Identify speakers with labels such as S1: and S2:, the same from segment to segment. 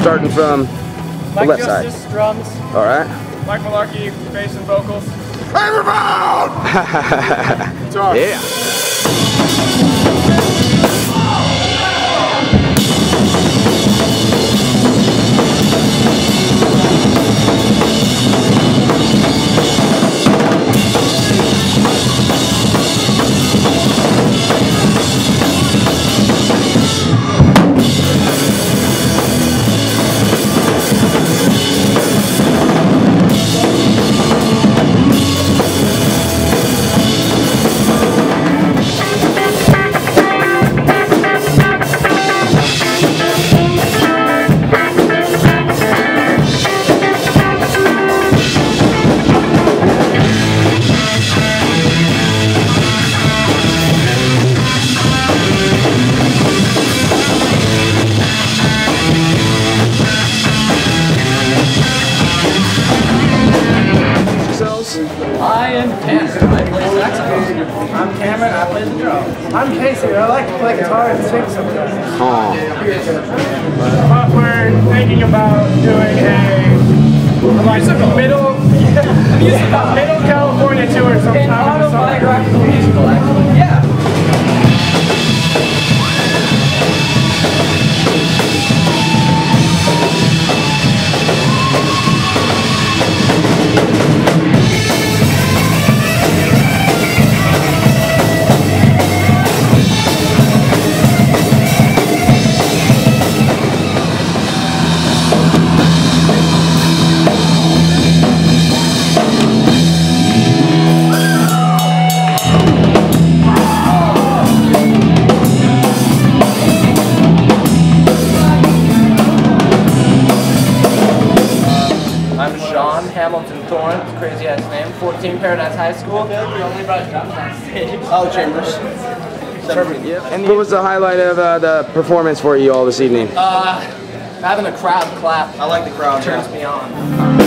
S1: starting from the left side.
S2: Justice, drums.
S1: All right.
S2: Mike Malarkey, bass and vocals.
S1: Yeah.
S2: I am Cameron. I play saxophone.
S3: I'm Cameron. I play the drums. I'm Casey. I like to play guitar and sing sometimes. We're thinking about doing a middle California tour sometime.
S2: An autobiographical musical, actually. Yeah. Hamilton Thorne, crazy ass name, 14 Paradise High School.
S3: Oh, Chambers.
S1: And what was the highlight of the performance for you all this evening?
S2: Having a crowd clap.
S3: I like the crowd.
S2: Turns me on.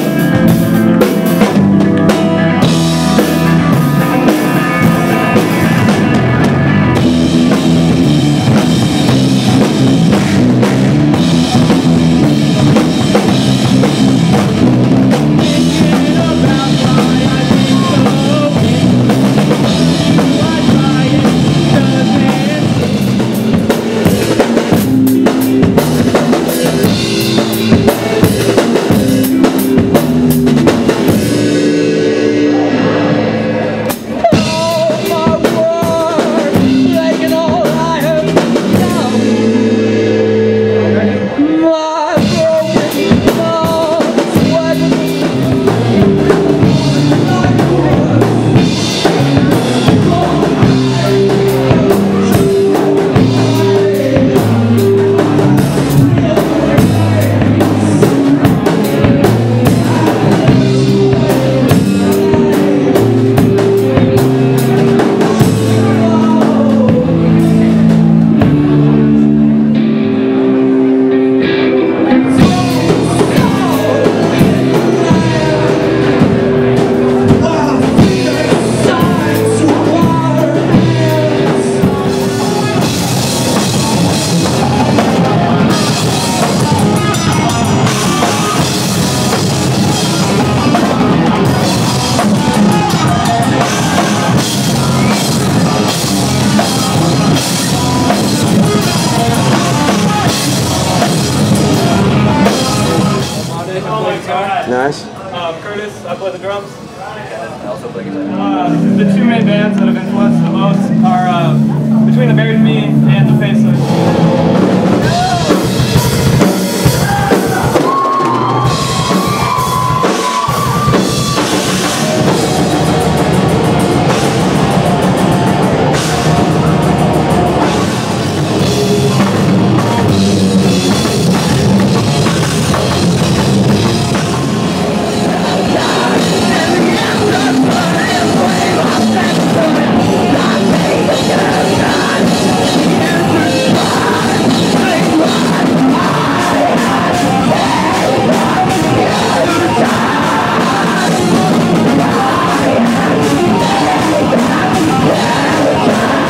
S1: Nice.
S2: Curtis, I play the drums. I also play guitar. The two main bands that have influenced the most are Between the Buried and Me and The Faceless.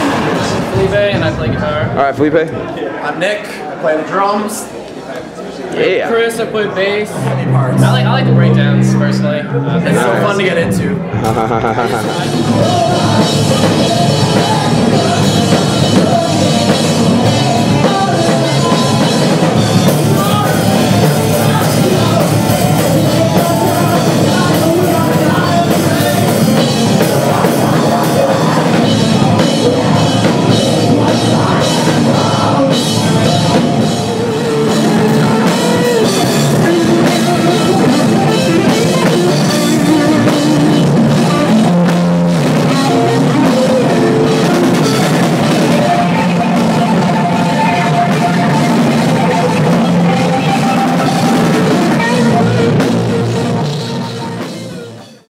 S1: All right, Felipe.
S3: I'm Nick. I play the drums.
S1: Yeah.
S4: Chris, I play bass. I like the breakdowns personally. It's so fun to get into.